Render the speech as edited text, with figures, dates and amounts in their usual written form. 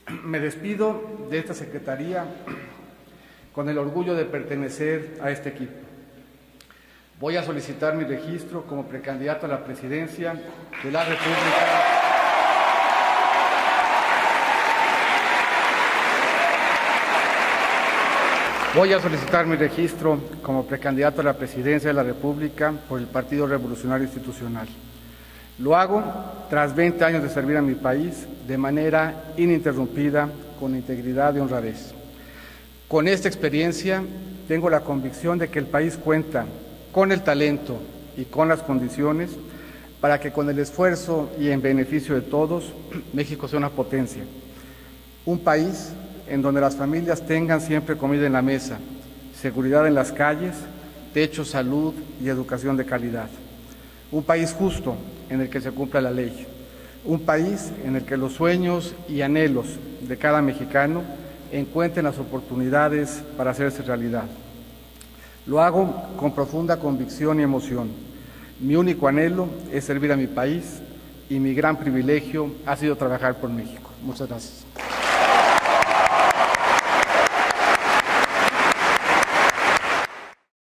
Me despido de esta secretaría con el orgullo de pertenecer a este equipo. Voy a solicitar mi registro como precandidato a la presidencia de la República. Voy a solicitar mi registro como precandidato a la presidencia de la República por el Partido Revolucionario Institucional. Lo hago tras 20 años de servir a mi país de manera ininterrumpida, con integridad y honradez. Con esta experiencia tengo la convicción de que el país cuenta con el talento y con las condiciones para que con el esfuerzo y en beneficio de todos, México sea una potencia. Un país en donde las familias tengan siempre comida en la mesa, seguridad en las calles, techo, salud y educación de calidad. Un país justo en el que se cumpla la ley. Un país en el que los sueños y anhelos de cada mexicano encuentren las oportunidades para hacerse realidad. Lo hago con profunda convicción y emoción. Mi único anhelo es servir a mi país y mi gran privilegio ha sido trabajar por México. Muchas gracias.